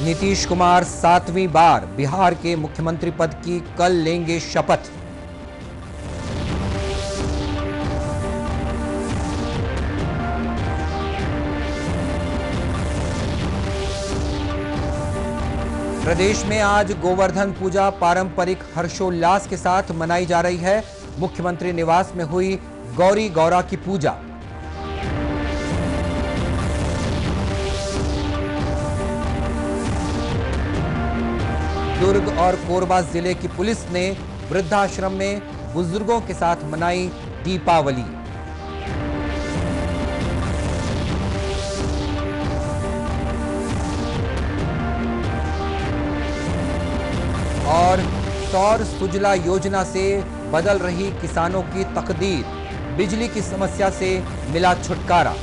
नीतीश कुमार 7वीं बार बिहार के मुख्यमंत्री पद की कल लेंगे शपथ। प्रदेश में आज गोवर्धन पूजा पारंपरिक हर्षोल्लास के साथ मनाई जा रही है। मुख्यमंत्री निवास में हुई गौरी गौरा की पूजा। दुर्ग और कोरबा जिले की पुलिस ने वृद्धाश्रम में बुजुर्गों के साथ मनाई दीपावली। और सौर सुजला योजना से बदल रही किसानों की तकदीर, बिजली की समस्या से मिला छुटकारा।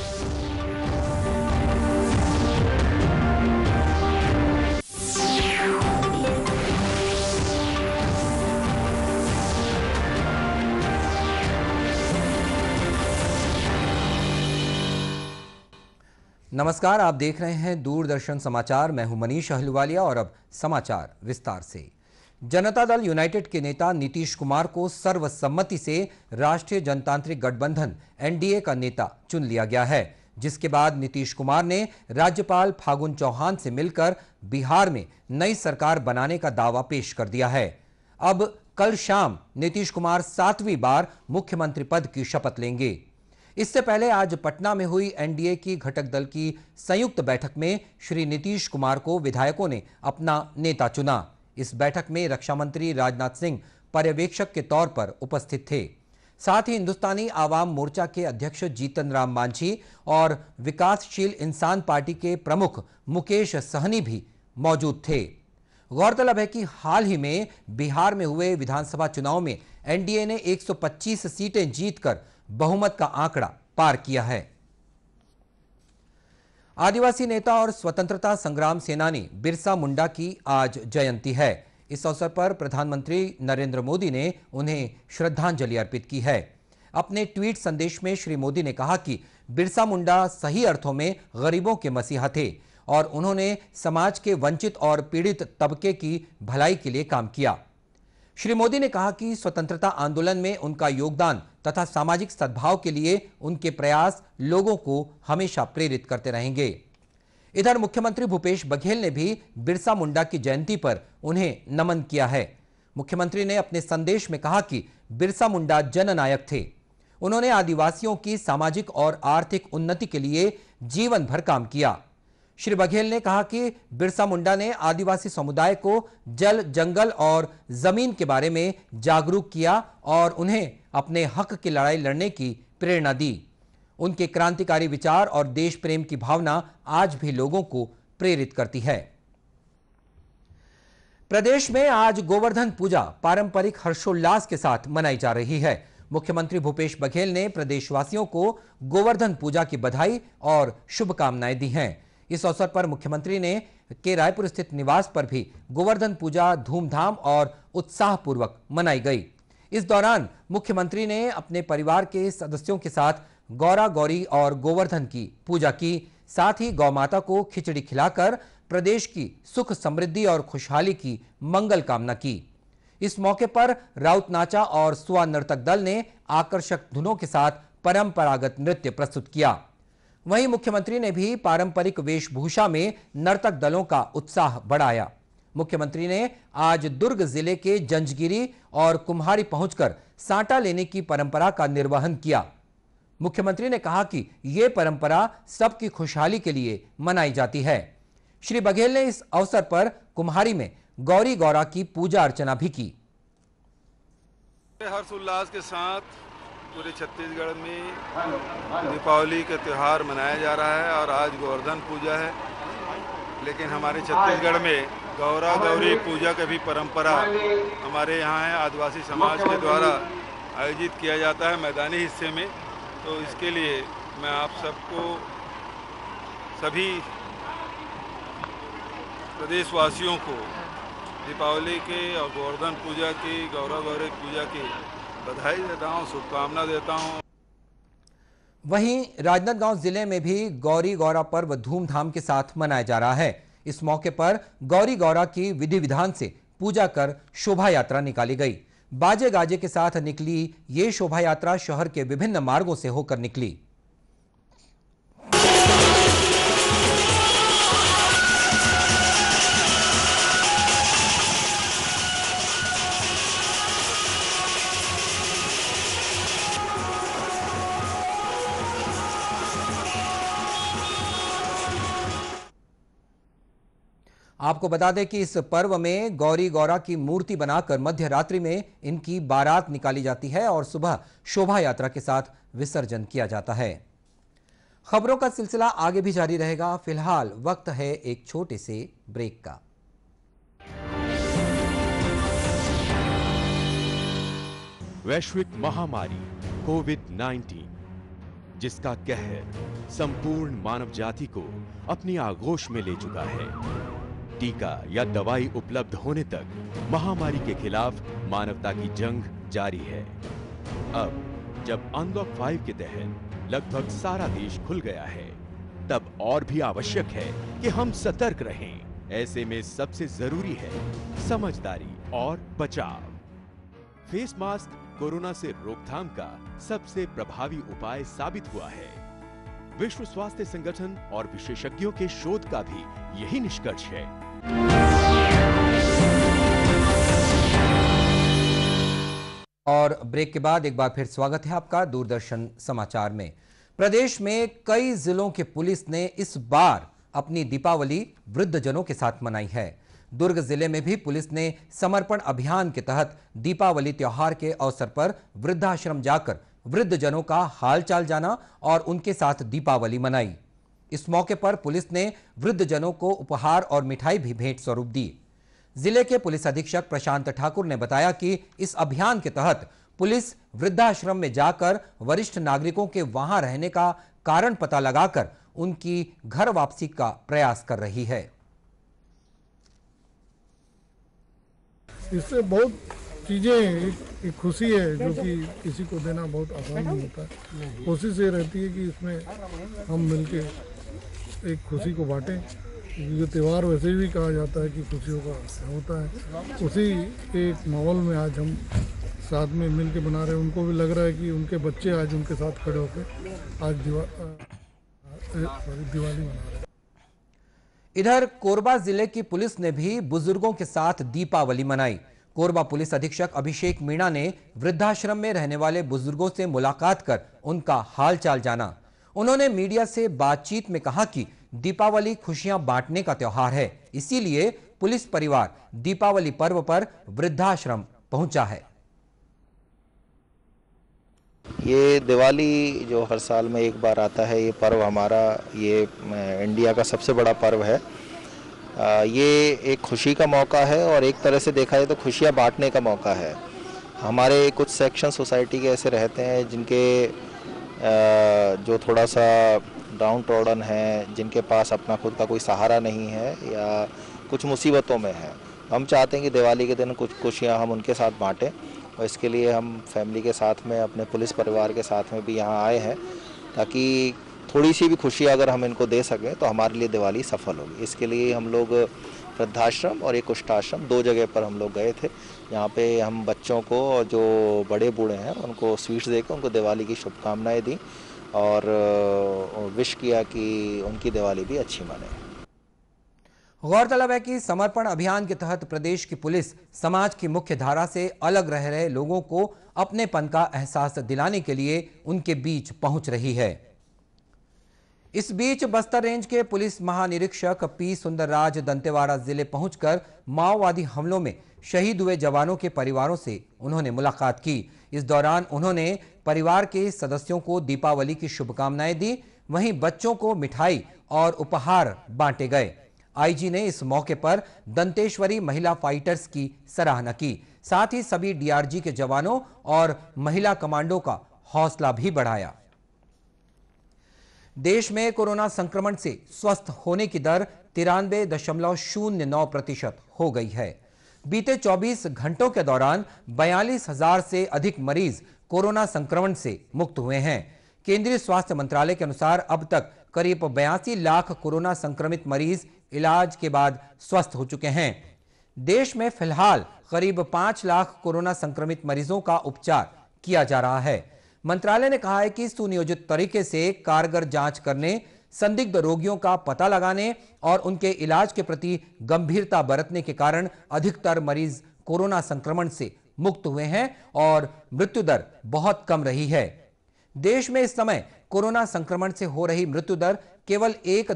नमस्कार, आप देख रहे हैं दूरदर्शन समाचार। मैं हूं मनीष अहलूवालिया और अब समाचार विस्तार से। जनता दल यूनाइटेड के नेता नीतीश कुमार को सर्वसम्मति से राष्ट्रीय जनतांत्रिक गठबंधन एनडीए का नेता चुन लिया गया है, जिसके बाद नीतीश कुमार ने राज्यपाल फागु चौहान से मिलकर बिहार में नई सरकार बनाने का दावा पेश कर दिया है। अब कल शाम नीतीश कुमार 7वीं बार मुख्यमंत्री पद की शपथ लेंगे। इससे पहले आज पटना में हुई एनडीए की घटक दल की संयुक्त बैठक में श्री नीतीश कुमार को विधायकों ने अपना नेता चुना। इस बैठक में रक्षा मंत्री राजनाथ सिंह पर्यवेक्षक के तौर पर उपस्थित थे। साथ ही हिंदुस्तानी आवाम मोर्चा के अध्यक्ष जीतन राम मांझी और विकासशील इंसान पार्टी के प्रमुख मुकेश सहनी भी मौजूद थे। गौरतलब है कि हाल ही में बिहार में हुए विधानसभा चुनाव में एनडीए ने 125 सीटें जीतकर बहुमत का आंकड़ा पार किया है। आदिवासी नेता और स्वतंत्रता संग्राम सेनानी बिरसा मुंडा की आज जयंती है। इस अवसर पर प्रधानमंत्री नरेंद्र मोदी ने उन्हें श्रद्धांजलि अर्पित की है। अपने ट्वीट संदेश में श्री मोदी ने कहा कि बिरसा मुंडा सही अर्थों में गरीबों के मसीहा थे और उन्होंने समाज के वंचित और पीड़ित तबके की भलाई के लिए काम किया। श्री मोदी ने कहा कि स्वतंत्रता आंदोलन में उनका योगदान तथा सामाजिक सद्भाव के लिए उनके प्रयास लोगों को हमेशा प्रेरित करते रहेंगे। इधर मुख्यमंत्री भूपेश बघेल ने भी बिरसा मुंडा की जयंती पर उन्हें नमन किया है। मुख्यमंत्री ने अपने संदेश में कहा कि बिरसा मुंडा जननायक थे। उन्होंने आदिवासियों की सामाजिक और आर्थिक उन्नति के लिए जीवन भर काम किया। श्री बघेल ने कहा कि बिरसा मुंडा ने आदिवासी समुदाय को जल, जंगल और जमीन के बारे में जागरूक किया और उन्हें अपने हक की लड़ाई लड़ने की प्रेरणा दी। उनके क्रांतिकारी विचार और देश प्रेम की भावना आज भी लोगों को प्रेरित करती है। प्रदेश में आज गोवर्धन पूजा पारंपरिक हर्षोल्लास के साथ मनाई जा रही है। मुख्यमंत्री भूपेश बघेल ने प्रदेशवासियों को गोवर्धन पूजा की बधाई और शुभकामनाएं दी हैं। इस अवसर पर मुख्यमंत्री ने के रायपुर स्थित निवास पर भी गोवर्धन पूजा धूमधाम और उत्साहपूर्वक मनाई गई। इस दौरान मुख्यमंत्री ने अपने परिवार के सदस्यों के साथ गौरा गौरी और गोवर्धन की पूजा की। साथ ही गौ माता को खिचड़ी खिलाकर प्रदेश की सुख समृद्धि और खुशहाली की मंगल कामना की। इस मौके पर राउत नाचा और सुआ नर्तक दल ने आकर्षक धुनों के साथ परंपरागत नृत्य प्रस्तुत किया। वहीं मुख्यमंत्री ने भी पारंपरिक वेशभूषा में नर्तक दलों का उत्साह बढ़ाया। मुख्यमंत्री ने आज दुर्ग जिले के जंजगिरी और कुम्हारी पहुंचकर सांटा लेने की परंपरा का निर्वहन किया। मुख्यमंत्री ने कहा कि यह परंपरा सबकी खुशहाली के लिए मनाई जाती है। श्री बघेल ने इस अवसर पर कुम्हारी में गौरी गौरा की पूजा अर्चना भी की। हर्षोल्लास के साथ पूरे छत्तीसगढ़ में दीपावली का त्यौहार मनाया जा रहा है और आज गोवर्धन पूजा है। लेकिन हमारे छत्तीसगढ़ में गौरा गौरी पूजा का भी परंपरा हमारे यहाँ है। आदिवासी समाज के द्वारा आयोजित किया जाता है मैदानी हिस्से में। तो इसके लिए मैं आप सबको, सभी प्रदेशवासियों को दीपावली के और गोवर्धन पूजा की, गौरा गौरी पूजा की बधाई देता हूँ, शुभकामना देता हूँ। वहीं राजनांदगांव जिले में भी गौरी गौरा पर्व धूमधाम के साथ मनाया जा रहा है। इस मौके पर गौरी गौरा की विधि विधान से पूजा कर शोभा यात्रा निकाली गई। बाजे गाजे के साथ निकली ये शोभा यात्रा शहर के विभिन्न मार्गों से होकर निकली। आपको बता दें कि इस पर्व में गौरी गौरा की मूर्ति बनाकर मध्य रात्रि में इनकी बारात निकाली जाती है और सुबह शोभा यात्रा के साथ विसर्जन किया जाता है। खबरों का सिलसिला आगे भी जारी रहेगा। फिलहाल वक्त है एक छोटे से ब्रेक का। वैश्विक महामारी कोविड-19 जिसका कहर संपूर्ण मानव जाति को अपनी आगोश में ले चुका है। टीका या दवाई उपलब्ध होने तक महामारी के खिलाफ मानवता की जंग जारी है। अब जब अनलॉक 5 के तहत लगभग सारा देश खुल गया है, तब और भी आवश्यक है कि हम सतर्क रहें। ऐसे में सबसे जरूरी है समझदारी और बचाव। फेस मास्क कोरोना से रोकथाम का सबसे प्रभावी उपाय साबित हुआ है। विश्व स्वास्थ्य संगठन और विशेषज्ञों के शोध का भी यही निष्कर्ष है। और ब्रेक के बाद एक बार फिर स्वागत है आपका दूरदर्शन समाचार में। प्रदेश में कई जिलों के पुलिस ने इस बार अपनी दीपावली वृद्धजनों के साथ मनाई है। दुर्ग जिले में भी पुलिस ने समर्पण अभियान के तहत दीपावली त्योहार के अवसर पर वृद्धाश्रम जाकर वृद्धजनों का हालचाल जाना और उनके साथ दीपावली मनाई। इस मौके पर पुलिस ने वृद्धजनों को उपहार और मिठाई भी भेंट स्वरूप दी। जिले के पुलिस अधीक्षक प्रशांत ठाकुर ने बताया कि इस अभियान के तहत पुलिस वृद्धाश्रम में जाकर वरिष्ठ नागरिकों के वहां रहने का कारण पता लगाकर उनकी घर वापसी का प्रयास कर रही है। इससे बहुत चीजें एक खुशी है जो कि किसी को देना बहुत आसान नहीं होता है। कोशिश ये रहती है कि इसमें हम मिलके एक खुशी को बांटें। ये त्यौहार वैसे भी कहा जाता है कि खुशियों का होता है। उसी एक माहौल में आज हम साथ में मिल के बना रहे हैं। उनको भी लग रहा है कि उनके बच्चे आज उनके साथ खड़े होकर आज दिवाली मना रहे हैं। इधर कोरबा जिले की पुलिस ने भी बुजुर्गों के साथ दीपावली मनाई। कोरबा पुलिस अधीक्षक अभिषेक मीणा ने वृद्धाश्रम में रहने वाले बुजुर्गों से मुलाकात कर उनका हालचाल जाना। उन्होंने मीडिया से बातचीत में कहा कि दीपावली खुशियां बांटने का त्योहार है, इसीलिए पुलिस परिवार दीपावली पर्व पर वृद्धाश्रम पहुंचा है। ये दिवाली जो हर साल में एक बार आता है, ये पर्व हमारा ये इंडिया का सबसे बड़ा पर्व है। ये एक खुशी का मौका है और एक तरह से देखा जाए तो खुशियां बांटने का मौका है। हमारे कुछ सेक्शन सोसाइटी के ऐसे रहते हैं जिनके जो थोड़ा सा डाउन ट्रॉडन है, जिनके पास अपना खुद का कोई सहारा नहीं है या कुछ मुसीबतों में है। हम चाहते हैं कि दिवाली के दिन कुछ खुशियां हम उनके साथ बांटें और इसके लिए हम फैमिली के साथ में अपने पुलिस परिवार के साथ में भी यहाँ आए हैं ताकि थोड़ी सी भी खुशी अगर हम इनको दे सकें तो हमारे लिए दिवाली सफल होगी। इसके लिए हम लोग वृद्धाश्रम और एक कुष्ठाश्रम 2 जगह पर हम लोग गए थे। यहाँ पे हम बच्चों को और जो बड़े बूढ़े हैं उनको स्वीट्स देकर उनको दिवाली की शुभकामनाएं दी और विश किया कि उनकी दिवाली भी अच्छी मने। गौरतलब है कि समर्पण अभियान के तहत प्रदेश की पुलिस समाज की मुख्य धारा से अलग रह रहे लोगों को अपनेपन का एहसास दिलाने के लिए उनके बीच पहुंच रही है। इस बीच बस्तर रेंज के पुलिस महानिरीक्षक पी सुंदरराज दंतेवाड़ा जिले पहुंचकर माओवादी हमलों में शहीद हुए जवानों के परिवारों से उन्होंने मुलाकात की। इस दौरान उन्होंने परिवार के सदस्यों को दीपावली की शुभकामनाएं दी। वहीं बच्चों को मिठाई और उपहार बांटे गए। आईजी ने इस मौके पर दंतेश्वरी महिला फाइटर्स की सराहना की। साथ ही सभी डीआरजी के जवानों और महिला कमांडो का हौसला भी बढ़ाया। देश में कोरोना संक्रमण से स्वस्थ होने की दर 93.09% हो गई है। बीते 24 घंटों के दौरान 42,000 से अधिक मरीज कोरोना संक्रमण से मुक्त हुए हैं। केंद्रीय स्वास्थ्य मंत्रालय के अनुसार अब तक करीब 82 लाख कोरोना संक्रमित मरीज इलाज के बाद स्वस्थ हो चुके हैं। देश में फिलहाल करीब 5 लाख कोरोना संक्रमित मरीजों का उपचार किया जा रहा है। मंत्रालय ने कहा है कि सुनियोजित तरीके से कारगर जांच करने, संदिग्ध रोगियों का पता लगाने और उनके इलाज के प्रति गंभीरता बरतने के कारण अधिकतर मरीज कोरोना संक्रमण से मुक्त हुए हैं और मृत्यु दर बहुत कम रही है। देश में इस समय कोरोना संक्रमण से हो रही मृत्यु दर केवल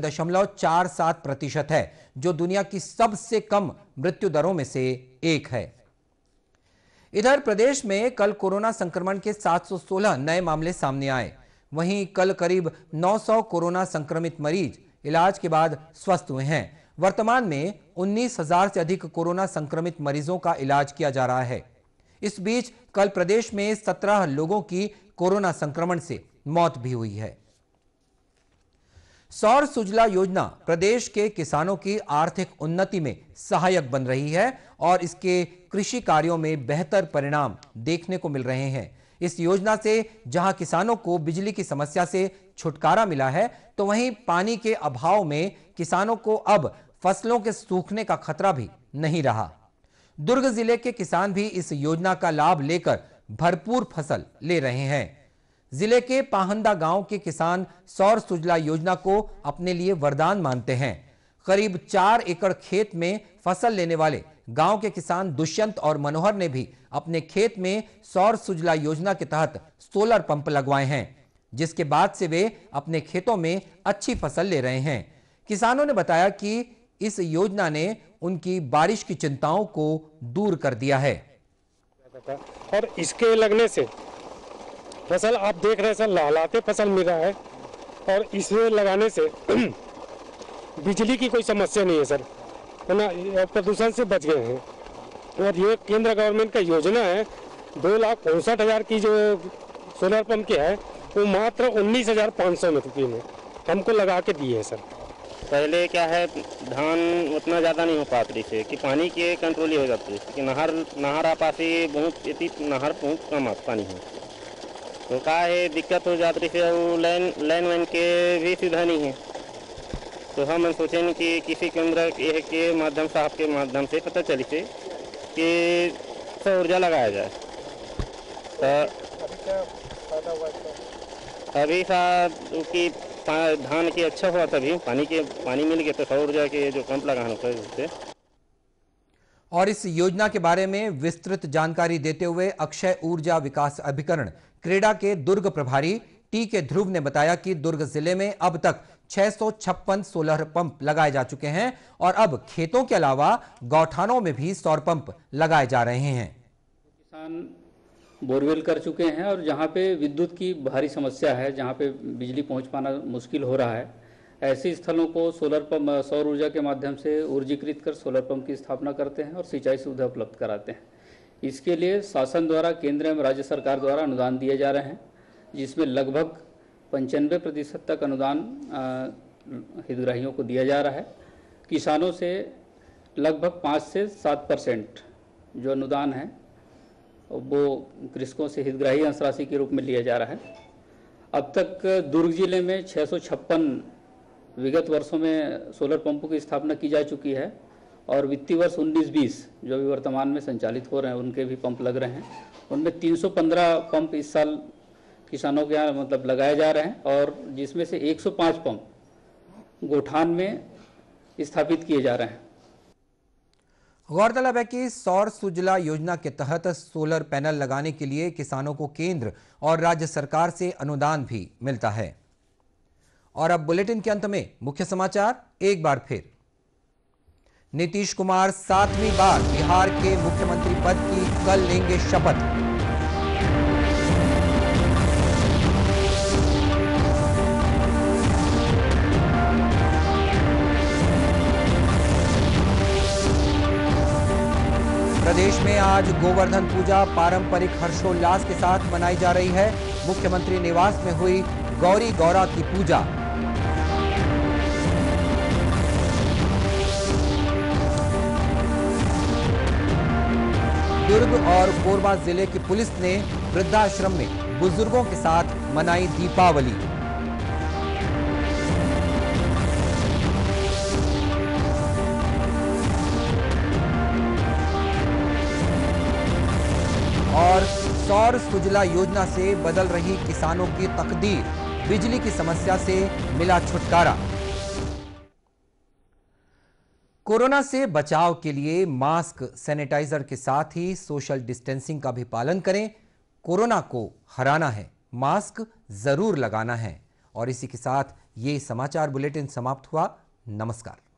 1.47% है, जो दुनिया की सबसे कम मृत्यु दरों में से एक है। इधर प्रदेश में कल कोरोना संक्रमण के 716 नए मामले सामने आए। वहीं कल करीब 900 कोरोना संक्रमित मरीज इलाज के बाद स्वस्थ हुए हैं। वर्तमान में 19,000 से अधिक कोरोना संक्रमित मरीजों का इलाज किया जा रहा है। इस बीच कल प्रदेश में 17 लोगों की कोरोना संक्रमण से मौत भी हुई है। सौर सुजला योजना प्रदेश के किसानों की आर्थिक उन्नति में सहायक बन रही है और इसके कृषि कार्यों में बेहतर परिणाम देखने को मिल रहे हैं। इस योजना से जहां किसानों को बिजली की समस्या से छुटकारा मिला है, तो वहीं पानी के अभाव में किसानों को अब फसलों के सूखने का खतरा भी नहीं रहा। दुर्ग जिले के किसान भी इस योजना का लाभ लेकर भरपूर फसल ले रहे हैं। जिले के पाहंदा गांव के किसान सौर सुजला योजना को अपने लिए वरदान मानते हैं। करीब 4 एकड़ खेत में फसल लेने वाले गांव के किसान दुष्यंत और मनोहर ने भी अपने खेत में सौर सुजला योजना के तहत सोलर पंप लगवाए हैं, जिसके बाद से वे अपने खेतों में अच्छी फसल ले रहे हैं। किसानों ने बताया कि इस योजना ने उनकी बारिश की चिंताओं को दूर कर दिया है। और इसके लगने से फसल आप देख रहे हैं सर, लहलाते फसल मिल रहा है और इसमें लगाने से बिजली की कोई समस्या नहीं है सर, है ना, प्रदूषण से बच गए हैं। और ये केंद्र गवर्नमेंट का योजना है। 2,65,000 की जो सोलर पंप की है वो मात्र 19,500 रुपये में हमको लगा के दिए है सर। पहले क्या है, धान उतना ज़्यादा नहीं हो पाती थी कि पानी के कंट्रोल ही हो जाती है कि नहर आ पाती बहुत, इतनी नहर बहुत कम पानी है, तो का है दिक्कत हो जाती है। वो लाइन वाइन के भी सुविधा नहीं है, तो हम सोचें कि किसी केंद्र के माध्यम से, आपके माध्यम से पता चली से कि सौर ऊर्जा लगाया जाए। तो अभी कि धान की अच्छा हुआ, तभी पानी मिल गया तो सौर ऊर्जा के जो पंप लगाना था उससे। और इस योजना के बारे में विस्तृत जानकारी देते हुए अक्षय ऊर्जा विकास अभिकरण क्रेडा के दुर्ग प्रभारी टी के ध्रुव ने बताया कि दुर्ग जिले में अब तक 656 सोलर पंप लगाए जा चुके हैं और अब खेतों के अलावा गौठानों में भी सौर पंप लगाए जा रहे हैं। किसान बोरवेल कर चुके हैं और जहां पे विद्युत की भारी समस्या है, जहां पे बिजली पहुंच पाना मुश्किल हो रहा है, ऐसे स्थलों को सोलर पंप सौर ऊर्जा के माध्यम से ऊर्जीकृत कर सोलर पंप की स्थापना करते हैं और सिंचाई सुविधा उपलब्ध कराते हैं। इसके लिए शासन द्वारा, केंद्र एवं राज्य सरकार द्वारा अनुदान दिए जा रहे हैं, जिसमें लगभग 95% तक अनुदान हितग्राहियों को दिया जा रहा है। किसानों से लगभग 5 से 7% जो अनुदान है वो कृषकों से हितग्राही अंश राशि के रूप में लिया जा रहा है। अब तक दुर्ग जिले में 656 विगत वर्षों में सोलर पंपों की स्थापना की जा चुकी है और वित्तीय वर्ष 19-20 जो भी वर्तमान में संचालित हो रहे हैं उनके भी पंप लग रहे हैं। उनमें 315 पंप इस साल किसानों के यहाँ मतलब लगाए जा रहे हैं और जिसमें से 105 पंप गोठान में स्थापित किए जा रहे हैं। गौरतलब है कि सौर सुजला योजना के तहत सोलर पैनल लगाने के लिए किसानों को केंद्र और राज्य सरकार से अनुदान भी मिलता है। और अब बुलेटिन के अंत में मुख्य समाचार एक बार फिर। नीतीश कुमार 7वीं बार बिहार के मुख्यमंत्री पद की कल लेंगे शपथ। प्रदेश में आज गोवर्धन पूजा पारंपरिक हर्षोल्लास के साथ मनाई जा रही है। मुख्यमंत्री निवास में हुई गौरी गौरा की पूजा। दुर्ग और कोरबा जिले की पुलिस ने वृद्धाश्रम में बुजुर्गों के साथ मनाई दीपावली। और सौर सुजला योजना से बदल रही किसानों की तकदीर, बिजली की समस्या से मिला छुटकारा। कोरोना से बचाव के लिए मास्क, सैनिटाइजर के साथ ही सोशल डिस्टेंसिंग का भी पालन करें। कोरोना को हराना है, मास्क जरूर लगाना है। और इसी के साथ ये समाचार बुलेटिन समाप्त हुआ। नमस्कार।